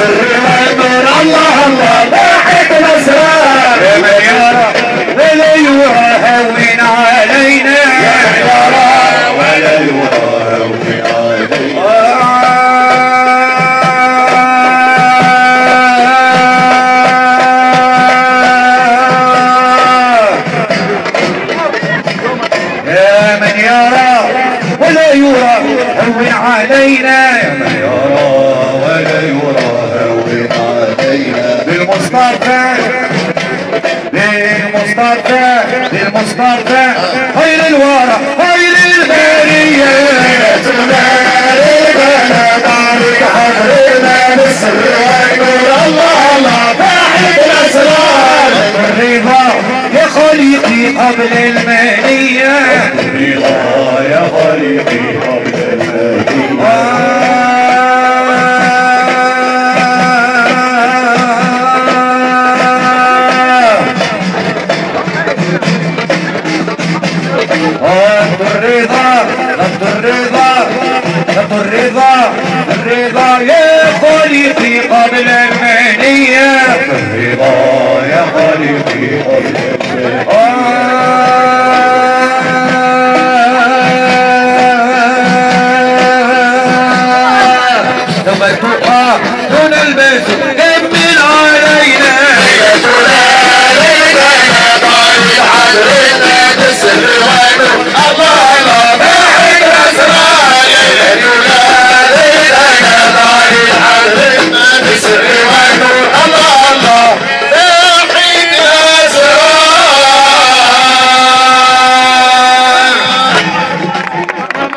الرضا نور الله الله باحث الاسرار يا من يرى ولا يرى هون علينا يا من يرى ولا يرى هون علينا يا من يرى ولا يرى هون علينا يا من يرى ولا يرى هون علينا بالمصطفى للمصطفى للمصطفى خير الورى خير البرية دارك حضرنا بالسر نور الله الله باحث الاسرار الرضا يا خليقي قبل المنية الرضا يا خليقي قبل المنية الرضا يا خليقي قبل المنية الرضا يا خليقي قبل المنية ثم التقى دون البيت